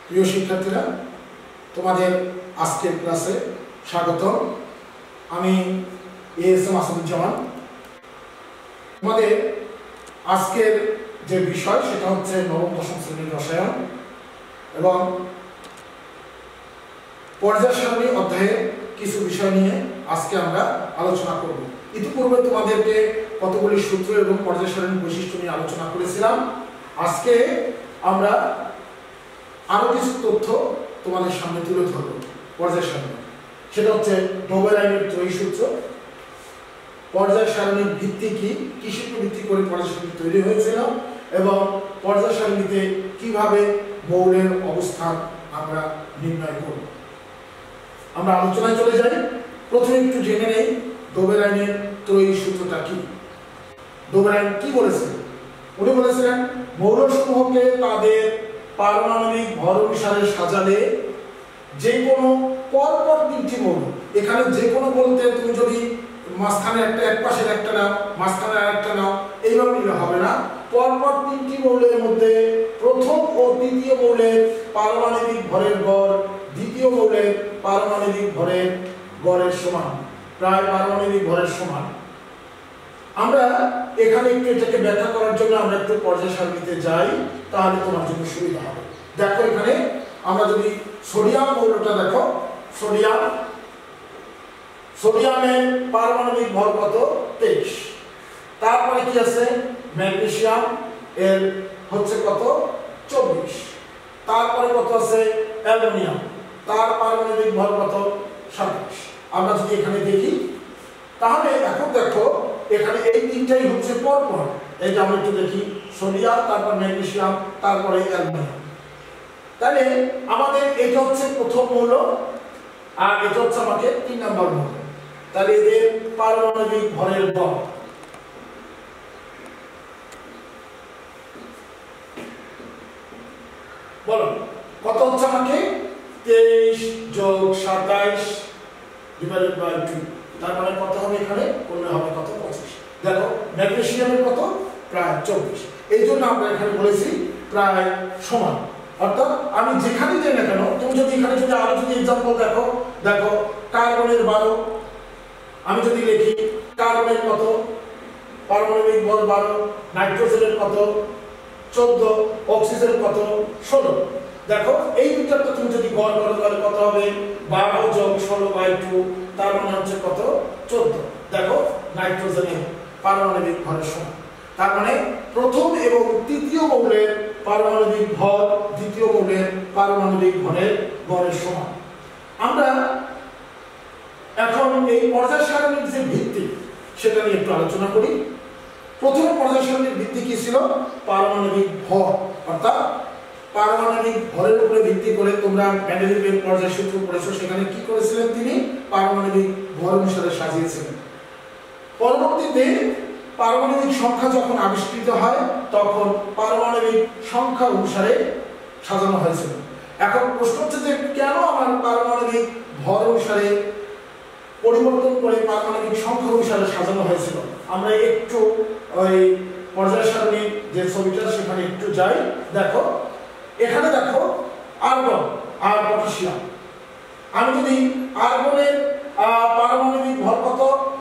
প্রিয় শিক্ষার্থীরা, তোমাদের আজকের ক্লাসে স্বাগত। আমি এএসএম আসাদুজ্জামান। তোমাদের আজকের যে বিষয় সেটা হচ্ছে নবম দশম শ্রেণীর রসায়ন এবং পর্যায় সারণী অধ্যায়ে কিছু বিষয় নিয়ে আজকে আমরা আলোচনা করব। ইতিপূর্বে তোমাদেরকে কতগুলি সূত্র এবং পর্যায় সারণীর বৈশিষ্ট্য নিয়ে আলোচনা করেছিলাম। আজকে আমরা আরো কিছু তথ্য তোমাদের সামনে তুলে ধরব পর্যায় সারণী। সেটা হচ্ছে ডোবেরাইনের ত্রয়ী সূত্র, পর্যায় সারণীর ভিত্তি কি, কিসের ভিত্তি করে পর্যায় সারণী তৈরি হয়েছিল এবং পর্যায় সারণীতে কিভাবে মৌলের অবস্থান আমরা নির্ণয় করব। আমরা আলোচনায় চলে যাই। প্রথমে একটু জেনে নেই ডোবেরাইনের ত্রয়ী সূত্রটা কি। ডোবেরাইন কি বলেছেন? উনি বলেছিলেন মৌলসমূহকে তাদের পারমাণবিক ভর অনুসারে সাজালে যে কোনো পরপর তিনটি মৌল, এখানে যে কোনো বলতে তুমি যদি মাঝখানে একটা এক পাশের একটা নাও, মাঝখানে আরেকটা নাও, এইভাবে নিলে হবে না। পরপর তিনটি মৌলের মধ্যে প্রথম ও দ্বিতীয় মৌলের পারমাণবিক ভরের গড় দ্বিতীয় মৌলের পারমাণবিক ভরের গড়ের সমান, প্রায় পারমাণবিক ভরের সমান। আমরা এখানে একটু এটাকে ব্যাখ্যা করার জন্য আমরা একটু পর্যায় সারণীতে যাই, তাহলে তোমার জন্য সুবিধা হবে। দেখো এখানে আমরা যদি সোডিয়াম মৌলটা দেখো, সোডিয়ামের পারমাণবিক ভর কত? 23। তারপরে কি আছে? ম্যাগনেসিয়াম এর হচ্ছে কত? 24। তারপরে কত আছে? অ্যালুমিনিয়াম, তার পারমাণবিক ভর কত? 27। আমরা যদি এখানে দেখি তাহলে এখন দেখো এখানে এই তিনটাই হচ্ছে পরপর। এই যে আমরা একটু দেখি, সোডিয়াম, তারপর ম্যাগনেসিয়াম, তারপরে অ্যালুমিনিয়াম। তাহলে আমাদের এটা হচ্ছে প্রথম মৌল আর এটা হচ্ছে আমাদের 3 নম্বর মৌল। তাহলে এদের পারমাণবিক ভরের গড় বলো কত হচ্ছে? আমাকে 23 যোগ 27 ডিভাইডেড বাই 2, তার মানে কত হবে? এখানে করলে হবে কত? 25। দেখো ম্যাগনেসিয়ামের কত? প্রায় 24। এই জন্য আমরা এখানে বলেছি প্রায় সমান। অর্থাৎ আমি যেখানে যাই না কেন, তুমি যদি এখানে যদি আরো যদি एग्जांपल দেখো কার্বনের 12, আমি যদি লিখি কার্বনের কত পারমাণবিক ভর 12, নাইট্রোজেনের কত 14, অক্সিজেনের কত 16। দেখো এই দুইটাতে তুমি যদি গড় করো তাহলে কত হবে? 12 যোগ 16 বাই 2, তার মানে হচ্ছে কত? 14। দেখো নাইট্রোজেনের পারমাণবিক ভরের সমান। তার মানে প্রথম এবং তৃতীয় মৌলের পারমাণবিক ভর দ্বিতীয় মৌলের পারমাণবিক ভরের গড়ের সমান। আমরা এখন এই পর্যায় সারণীর যে ভিত্তি সেটা নিয়ে একটু আলোচনা করি। প্রথম পর্যায় সারণীর ভিত্তি কি ছিল? পারমাণবিক ভর। অর্থাৎ পারমাণবিক ভরের উপরে ভিত্তি করে তোমরা মেন্ডেলিভের পর্যায় সূত্র পড়েছো, সেখানে কি করেছিলেন তিনি? পারমাণবিক ভর অনুসারে সাজিয়েছিলেন। পরবর্তীতে পারমাণবিক সংখ্যা যখন আবিষ্কৃত হয় তখন পারমাণবিক সংখ্যা অনুসারে সাজানো হয়েছিল। এখন প্রশ্ন হচ্ছে যে কেন আমার পারমাণবিক ভর অনুসারে পরিবর্তন করে পারমাণবিক সংখ্যা অনুসারে সাজানো হয়েছিল? আমরা একটু ওই পর্যায় সারণীর যে ছবিটা সেখানে একটু যাই। দেখো এখানে দেখো আর্গন আর পটাশিয়াম। আমি যদি আর্গনের পারমাণবিক ভর কত?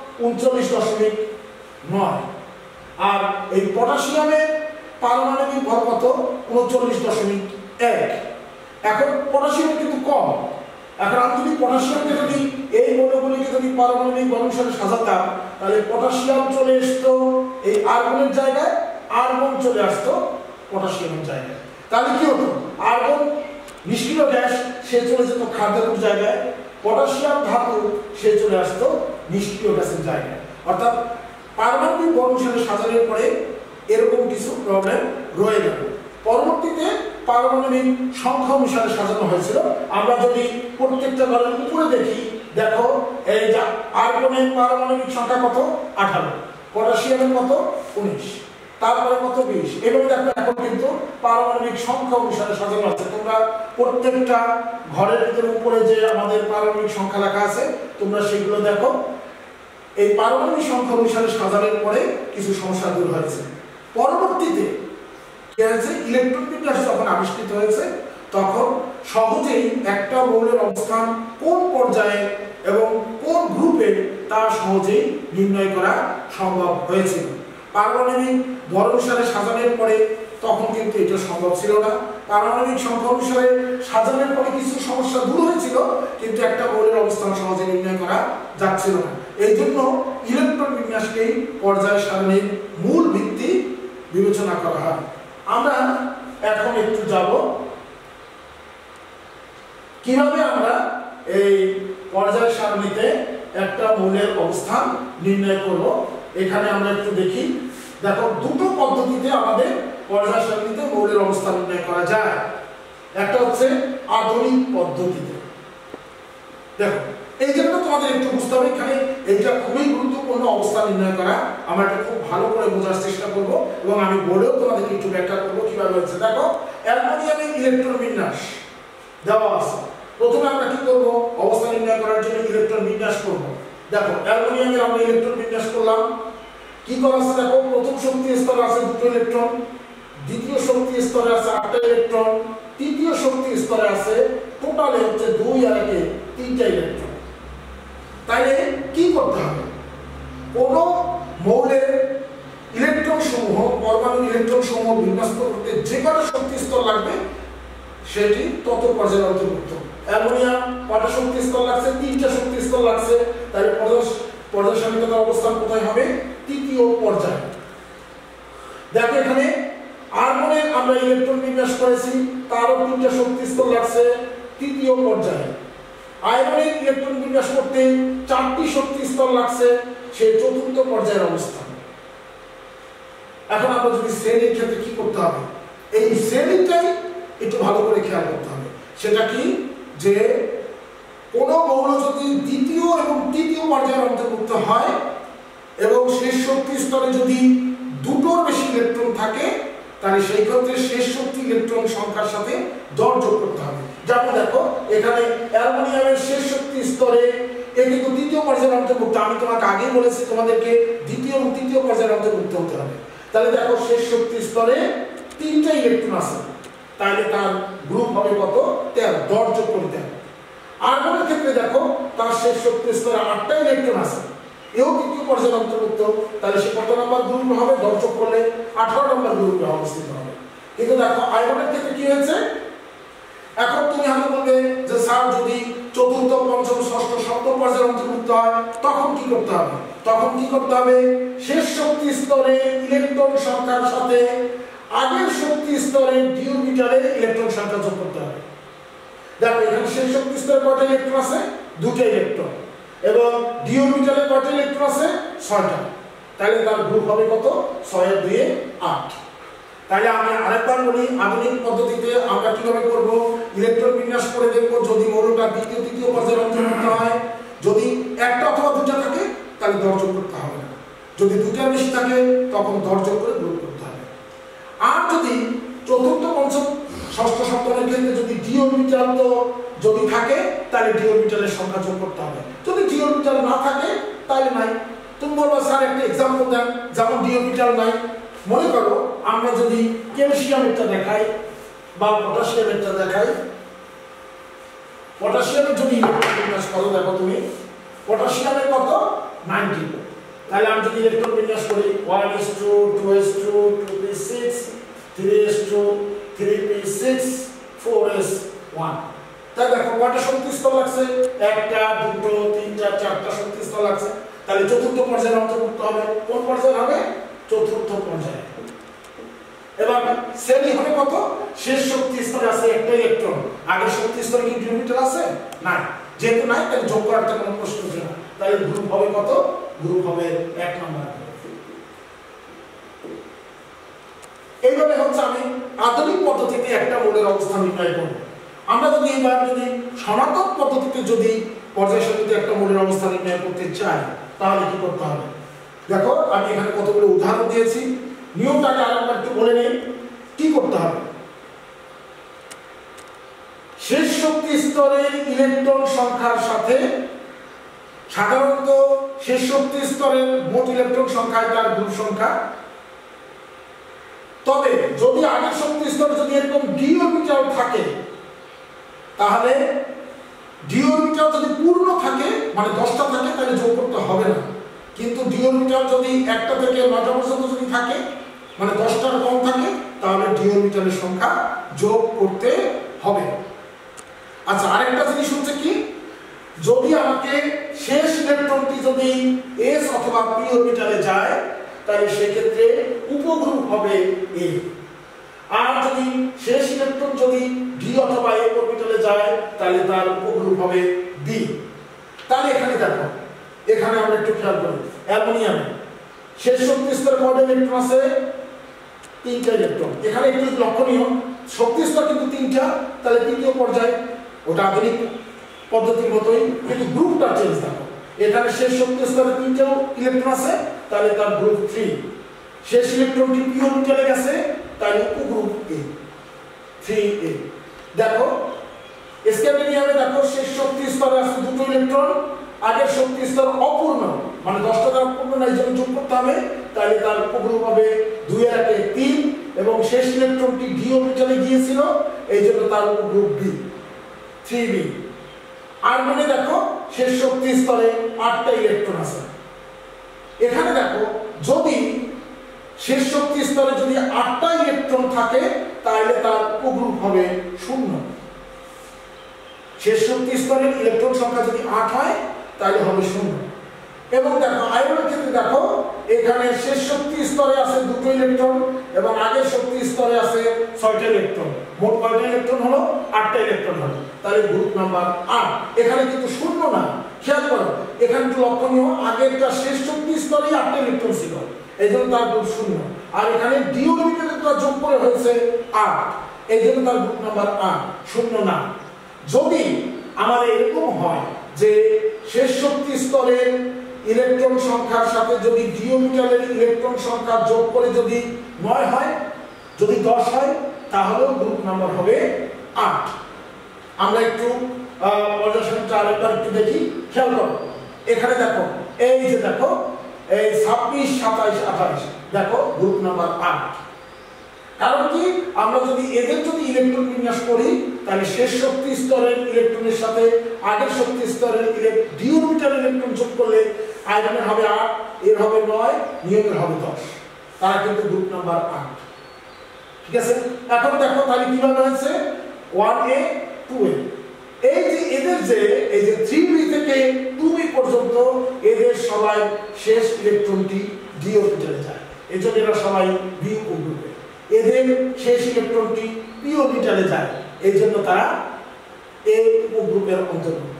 39.9, আর এই পটাশিয়ামের পারমাণবিক ভর কত? 39.1। এখন পটাশিয়াম কিন্তু কম। এখন আমি যদি পটাশিয়ামকে যদি এই মৌলগুলিকে যদি পারমাণবিক ভর অনুসারে সাজাতাম তাহলে পটাশিয়াম চলে আসতো এই আর্গনের জায়গায়, আর্গন চলে আসতো পটাশিয়ামের জায়গায়। তাহলে কি হতো? আর্গন নিষ্ক্রিয় গ্যাস, সে চলে যেত খাদ্যের জায়গায়, পটাশিয়াম ধাতু সে চলে আসতো নিষ্ক্রিয় গ্যাসের জায়গায়। অর্থাৎ পারমাণবিক ভর অনুসারে সাজানোর পরে এরকম কিছু প্রবলেম রয়ে গেল। পরবর্তীতে পারমাণবিক সংখ্যা অনুসারে সাজানো হয়েছিল। আমরা যদি প্রত্যেকটা ঘরের উপরে দেখি, দেখো এই যে আর্গনের পারমাণবিক সংখ্যা কত? 18, পটাশিয়ামের কত? 19, তারপরে কত? 20। এভাবে দেখো এখন কিন্তু পারমাণবিক সংখ্যা অনুসারে সাজানো আছে। তোমরা প্রত্যেকটা ঘরের ভিতরে উপরে যে আমাদের পারমাণবিক সংখ্যা লেখা আছে তোমরা সেগুলো দেখো। এই পারমাণবিক সংখ্যা অনুসারে সাজানোর পরে কিছু সমস্যা দূর হয়েছে। পরবর্তীতে কি হয়েছে? ইলেকট্রন বিন্যাস যখন আবিষ্কৃত হয়েছে তখন সহজেই একটা মৌলের অবস্থান কোন পর্যায়ে এবং কোন গ্রুপে তা সহজেই নির্ণয় করা সম্ভব হয়েছিল। পারমাণবিক ভর অনুসারে সাজানোর পরে তখন কিন্তু এটা সম্ভব ছিল না। পারমাণবিক সংখ্যা অনুসারে সাজানোর পরে কিছু সমস্যা দূর হয়েছিল, কিন্তু একটা মৌলের অবস্থান সহজে নির্ণয় করা যাচ্ছিল না। এই জন্য ইলেকট্রন বিন্যাসকেই পর্যায় সারণীর মূল ভিত্তি বিবেচনা করা হয়। আমরা এখন একটু যাব কিভাবে আমরা এই পর্যায় সারণীতে একটা মৌলের অবস্থান নির্ণয় করব। এখানে আমরা একটু দেখি। দেখো, দুটো পদ্ধতিতে আমাদের পর্যায় সারণীতে মৌলের অবস্থান নির্ণয় করা যায়। একটা হচ্ছে আধুনিক পদ্ধতিতে। দেখো, এই জন্য তোমাদের একটু বুঝতে হবে, এখানে এইটা খুবই গুরুত্বপূর্ণ অবস্থান নির্ণয় করা। আমরা এটা খুব ভালো করে বোঝার চেষ্টা করব এবং আমি বলেও তোমাদেরকে একটু ব্যাখ্যা করবো কিভাবে হচ্ছে। দেখো, অ্যালুমিনিয়ামের ইলেকট্রন বিন্যাস দেওয়া আছে। প্রথমে আমরা কি করব? অবস্থান নির্ণয় করার জন্য ইলেকট্রন বিন্যাস করব। দেখো, অ্যালুমিনিয়ামের আমরা ইলেকট্রন বিন্যাস করলাম। কি করা আছে? দেখো, প্রথম শক্তি স্তরে আছে 2টো ইলেকট্রন, দ্বিতীয় শক্তি স্তরে আছে 8টা ইলেকট্রন, তৃতীয় শক্তি স্তরে আছে টোটালে হচ্ছে 2 আর 1 3টা ইলেকট্রন। তাইলে কি করতে হবে? কোন মৌলের ইলেকট্রন সমূহ, পরমাণু ইলেকট্রন সমূহ বিন্যস্ত করতে যে কটা শক্তি স্তর লাগবে সেটি তত পর্যায়ের অন্তর্ভুক্ত। অ্যালুমিনিয়াম কটা শক্তি স্তর লাগছে? 3টা শক্তি স্তর লাগছে। তাহলে পর্যায় সারণীর অবস্থান কোথায় হবে? তৃতীয় পর্যায়ে। দেখো, এখানে আর্গনের আমরা ইলেকট্রন বিন্যাস করেছি, তারও 3টা শক্তি স্তর লাগছে, তৃতীয় পর্যায়ে। আয়রনের ইলেকট্রন বিন্যাস করতে 4টি শক্তি স্তর লাগছে, সে চতুর্থ পর্যায়ের অবস্থান। এখন আমরা যদি শ্রেণীর ক্ষেত্রে কি করতে হবে, এই শ্রেণীটাই একটু ভালো করে খেয়াল করতে হবে। সেটা কি? যে কোন মৌল যদি দ্বিতীয় এবং তৃতীয় পর্যায়ের অন্তর্ভুক্ত হয় এবং শেষ শক্তি স্তরে যদি 2টোর বেশি ইলেকট্রন থাকে, তাহলে সেই ক্ষেত্রে শেষ শক্তি ইলেকট্রন সংখ্যার সাথে দর যোগ করতে হবে। যেমন দেখো, এখানে অ্যালুমিনিয়ামের শেষ শক্তি স্তরে এ কিন্তু দ্বিতীয় পর্যায়ের অন্তর্ভুক্ত। আমি তোমাকে আগেই বলেছি তোমাদেরকে দ্বিতীয় এবং তৃতীয় পর্যায়ের অন্তর্ভুক্ত হতে হবে। তাহলে দেখো, শেষ শক্তি স্তরে 3টা ইলেকট্রন আছে, তাহলে তার গ্রুপ হবে কত? 13, দর যোগ করতে হবে। আর্গনের ক্ষেত্রে দেখো, তার শেষ শক্তি স্তরে 8টা ইলেকট্রন আছে, এও তৃতীয় পর্যায়ের অন্তর্ভুক্ত, তাহলে সে কত নম্বর গ্রুপ হবে? দর যোগ করলে 18 নম্বর গ্রুপে অবস্থিত হবে। কিন্তু দেখো, আয়রনের ক্ষেত্রে কি হয়েছে? এখন তুমি আমাকে বলবে যে স্যার, যদি চতুর্থ, পঞ্চম, ষষ্ঠ, সপ্তম পর্যায়ের অন্তর্ভুক্ত হয় তখন কি করতে হবে? তখন কি করতে হবে? শেষ শক্তি স্তরে ইলেকট্রন সংখ্যার সাথে আগের শক্তি স্তরে ডি অরবিটালের ইলেকট্রন সংখ্যা যোগ করতে হবে। দেখো, এখানে শেষ শক্তি স্তরে কয়টা ইলেকট্রন আছে? 2টা ইলেকট্রন, এবং ডি অরবিটালে কয়টা ইলেকট্রন আছে? 6টা। তাহলে তার গ্রুপ হবে কত? 6 আর 2 8। তাহলে আমি আরেকবার বলি, আধুনিক পদ্ধতিতে আমরা কিভাবে করব? ইলেকট্রন বিন্যাস করে দেখব, যদি মৌলটা দ্বিতীয়, তৃতীয় পর্যায়ের অন্তর্ভুক্ত হয়, যদি একটা অথবা 2টা থাকে তাহলে দর যোগ করতে হবে না। যদি 2টার বেশি থাকে তখন দর যোগ করে গ্রুপ করতে হবে। আর যদি চতুর্থ, পঞ্চম, ষষ্ঠ, সপ্তমের ক্ষেত্রে যদি ডি অরবিটাল তো যদি থাকে, তাহলে ডি অরবিটালের সংখ্যা যোগ করতে হবে। যদি ডি অরবিটাল না থাকে তাহলে নাই। তুমি বলবো স্যার একটা এক্সাম্পল দেন, যেমন ডি অরবিটাল নাই। মনে করো আমরা যদি ক্যালসিয়ামেরটা দেখাই বা পটাশিয়ামেরটা দেখাই, পটাশিয়ামের যদি ইলেকট্রন বিন্যাস করো, দেখো তুমি পটাশিয়ামের কত? 90। তাহলে আমি যদি ইলেকট্রন বিন্যাস করি 1:2, 2:2, 2p6, 3:2, 3p6, 4s1, তাহলে দেখো কয়টা শক্তি স্তর লাগছে? 1টা, 2টো, 3টা, 4টা শক্তি স্তর লাগছে। তাহলে চতুর্থ পর্যায়ের অন্তর্ভুক্ত হবে। কোন পর্যায়ে হবে? চতুর্থ পর্যায়ে। এবার শ্রেণী হবে কত? শেষ শক্তি স্তরে আছে 1টা ইলেকট্রন, আগের শক্তি স্তরে কি ডি অরবিটাল আছে? নাই। যেহেতু নাই, তাহলে যোগ করার কোনো প্রশ্ন উঠে না। তাহলে গ্রুপ হবে কত? গ্রুপ হবে 1 নম্বর। এইভাবে হচ্ছে আমি আধুনিক পদ্ধতিতে একটা মৌলের অবস্থান নির্ণয় করব। আমরা যদি এবার যদি সনাতন পদ্ধতিতে যদি পর্যায় সারণীতে একটা মৌলের অবস্থান নির্ণয় করতে চাই, তাহলে কি করতে হবে? দেখো, আমি এখানে কতগুলো উদাহরণ দিয়েছি। নিয়মটাকে আরেকবার একটু বলে নিই। কি করতে হবে? শেষ শক্তি স্তরের ইলেকট্রন সংখ্যার সাথে সাধারণত শেষ শক্তি স্তরের মোট ইলেকট্রন সংখ্যায় তার গ্রুপ সংখ্যা। তবে যদি আগের শক্তি স্তরে যদি এরকম ডি অরবিটাল থাকে, তাহলে ডি অরবিটাল যদি পূর্ণ থাকে মানে 10টা থাকে তাহলে যোগ করতে হবে না, কিন্তু ডি অরবিটাল যদি 1টা থেকে 9টা পর্যন্ত যদি থাকে মানে 10টার কম থাকে তাহলে ডি অরবিটালের সংখ্যা যোগ করতে হবে। আচ্ছা, আরেকটা জিনিস হচ্ছে কি, যদি আমাকে শেষ ইলেকট্রনটি যদি এস অথবা পি অরবিটালে যায় তাহলে সেক্ষেত্রে উপগ্রুপ হবে এ, আর যদি শেষ ইলেকট্রন যদি ডি অথবা এ অরবিটালে যায় তাহলে তার উপগ্রুপ হবে বি। তাহলে এখানে দেখো, এখানে আমরা একটু খেয়াল করি, অ্যালুমিনিয়ামে শেষ শক্তি স্তরে কয়টা ইলেকট্রন আছে? 3টা ইলেকট্রন। এখানে একটু লক্ষণীয়, শক্তি স্তর কিন্তু 3টা, তাহলে তৃতীয় পর্যায়ে ওটা আধুনিক পদ্ধতির মতোই, কিন্তু গ্রুপটা চেঞ্জ দেখো। এখানে শেষ শক্তি স্তরে 3টা ইলেকট্রন আছে তাহলে তার গ্রুপ 3। শেষ ইলেকট্রনটি পি অরবিটালে গেছে তাহলে উপগ্রুপ এ 3a। দেখো স্ক্যান্ডিনিয়ামে দেখো শেষ শক্তি স্তরে আছে 2টো ইলেকট্রন, আগের শক্তি স্তর অপূর্ণ মানে 10টা দ্বারা পূর্ণ না, এই জন্য যোগ করতে হবে, তাহলে তার উপগ্রুপ হবে 2 এর 1 3, এবং শেষ ইলেকট্রনটি ডি অরবিটালে গিয়েছিল এই জন্য তার উপগ্রুপ বি 3b। আর মানে দেখো শেষ শক্তি স্তরে 8টা ইলেকট্রন আছে। এখানে দেখো যদি শেষ শক্তি স্তরে যদি 8টা ইলেকট্রন থাকে তাহলে তার উপগ্রুপ হবে 0। শেষ শক্তি স্তরের ইলেকট্রন সংখ্যা যদি 8 হয় তাহলে হবে 0। এবং দেখো আয়রনের ক্ষেত্রে দেখো এখানে শেষ শক্তি স্তরে আছে 2টো ইলেকট্রন এবং আগের শক্তি স্তরে আছে 6টা ইলেকট্রন, মোট কয়টা ইলেকট্রন হলো? 8টা ইলেকট্রন হলো, তাহলে গ্রুপ নাম্বার 8। এখানে কিন্তু 0 না, খেয়াল করো এখানে একটু লক্ষণীয়, আগেরটা শেষ শক্তি স্তরে 8টা ইলেকট্রন ছিল এই জন্য তার গ্রুপ 0, আর এখানে ডি অরবিটালে যোগ করে হয়েছে 8 এই জন্য তার গ্রুপ নাম্বার 8, 0 না। যদি আমার এরকম হয় যে শেষ শক্তি স্তরের ইলেকট্রন সংখ্যার সাথে যদি ডি অরবিটালের ইলেকট্রন সংখ্যা যোগ করে যদি 9 হয়, যদি 10 হয় তাহলেও গ্রুপ নাম্বার হবে 8। আমরা একটু পর্যালোচনাটা আরেকবার একটু দেখি, খেয়াল করো এখানে দেখো এই যে দেখো এই 26 27 28 দেখো গ্রুপ নাম্বার 8। কারণ কি, আমরা যদি এদের যদি ইলেকট্রন বিন্যাস করি তাহলে শেষ শক্তি স্তরের ইলেকট্রনের সাথে আগের শক্তি স্তরের ডি অরবিটাল ইলেকট্রন যোগ করলে আয়রনের হবে 8, এর হবে 9, নিয়মের হবে 10, তারা কিন্তু গ্রুপ নাম্বার 8। ঠিক আছে, এখন দেখো তাহলে কিভাবে হয়েছে 1a 2a। এই যে এদের যে এই যে 3b থেকে 2b পর্যন্ত এদের সবাই শেষ ইলেকট্রনটি ডি অরবিটালে যায়, এজন্য এরা সবাই বি উপগ্রুপে। এদের শেষ ইলেকট্রনটি পি অরবিটালে যায় এই জন্য তারা এ উপগ্রুপের অন্তর্ভুক্ত।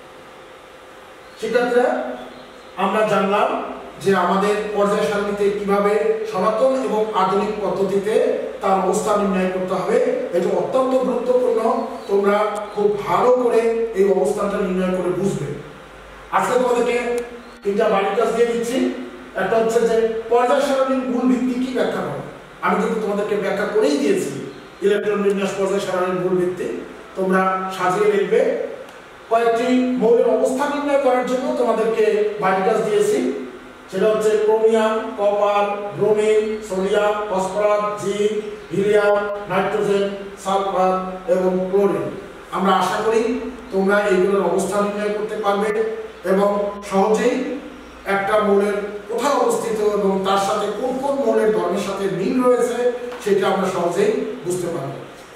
শিক্ষার্থীরা, আমরা জানলাম যে আমাদের পর্যায় সারণীতে কিভাবে সনাতন এবং আধুনিক পদ্ধতিতে তার অবস্থান নির্ণয় করতে হবে। এটা অত্যন্ত গুরুত্বপূর্ণ, তোমরা খুব ভালো করে এই অবস্থানটা নির্ণয় করে বুঝবে। আজকে তোমাদেরকে 3টা বাড়ির কাজ দিয়ে দিচ্ছি। একটা হচ্ছে যে পর্যায় সারণীর মূল ভিত্তি কি ব্যাখ্যা করো। আমি কিন্তু তোমাদেরকে ব্যাখ্যা করেই দিয়েছি ইলেকট্রন বিন্যাস পর্যায় সারণীর মূল ভিত্তি, তোমরা সাজিয়ে লিখবে। কয়েকটি মৌলের অবস্থান নির্ণয় করার জন্য তোমাদেরকে বাড়ির কাজ দিয়েছি, সেটা হচ্ছে chromium, copper, bromine, sodium, phosphorus, zinc, helium, nitrogen, sulphur এবং ক্লোরিন। আমরা আশা করি তোমরা এইগুলোর অবস্থান নির্ণয় করতে পারবে এবং সহজেই একটা মৌলের কোথায় অবস্থিত এবং তার সাথে কোন কোন মৌলের ধর্মের সাথে মিল রয়েছে সেটা আমরা সহজেই বুঝতে পারব।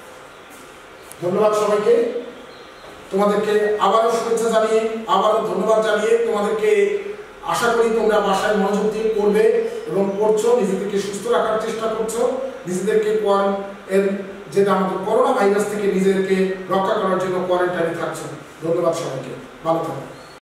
ধন্যবাদ সবাইকে। তোমাদেরকে আবারও শুভেচ্ছা জানিয়ে আবারও ধন্যবাদ জানিয়ে তোমাদেরকে আশা করি তোমরা বাসায় মনোযোগ দিয়ে পড়বে এবং পড়ছো, নিজেদেরকে সুস্থ রাখার চেষ্টা করছো, নিজেদেরকে যেটা আমাদের করোনা ভাইরাস থেকে নিজেদেরকে রক্ষা করার জন্য কোয়ারেন্টাইনে থাকছো। ধন্যবাদ সবাইকে, ভালো থাকো।